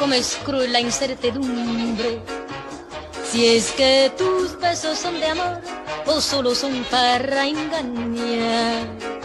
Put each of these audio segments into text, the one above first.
como es cruel la incertidumbre. Si es que tus besos son de amor o solo son para engañar.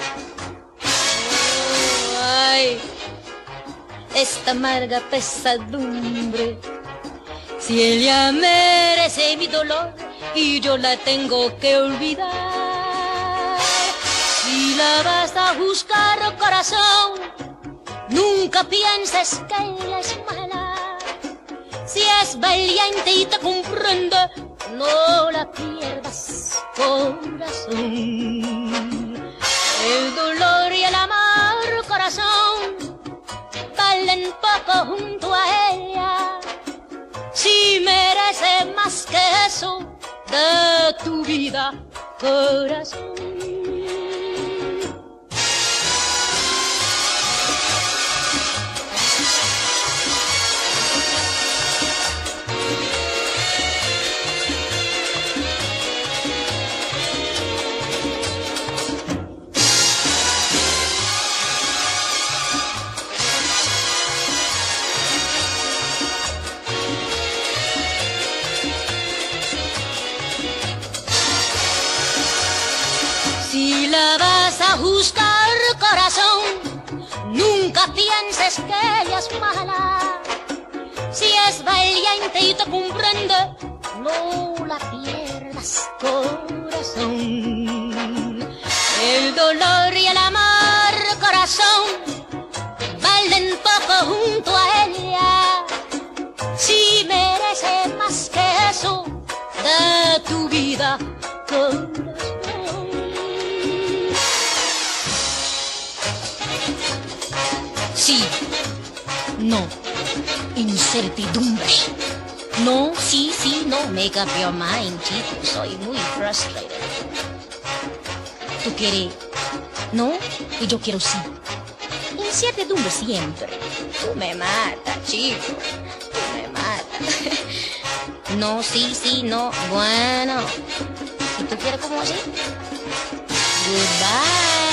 Oh, ay, esta amarga pesadumbre. Si ella merece mi dolor y yo la tengo que olvidar. Si la vas a buscar, corazón, nunca pienses que ella es mala. Si es valiente y te comprende, no la pierdas, corazón. El dolor y el amor, corazón, valen poco junto a ella. Si merece más que eso de tu vida, corazón. Si la vas a juzgar, corazón, nunca pienses que ella es mala. Si es valiente y te comprende, no la pierdas, corazón. El dolor y el amor, corazón, valen poco junto a ella. Si merece más que eso de tu vida, corazón. Sí, no, incertidumbre. No, sí, no, make up your mind, chico, soy muy frustrated. Tú quieres no y yo quiero sí. Incertidumbre siempre. Tú me matas, chico, tú me matas. No, sí, no, bueno. ¿Y tú quieres como así? Goodbye.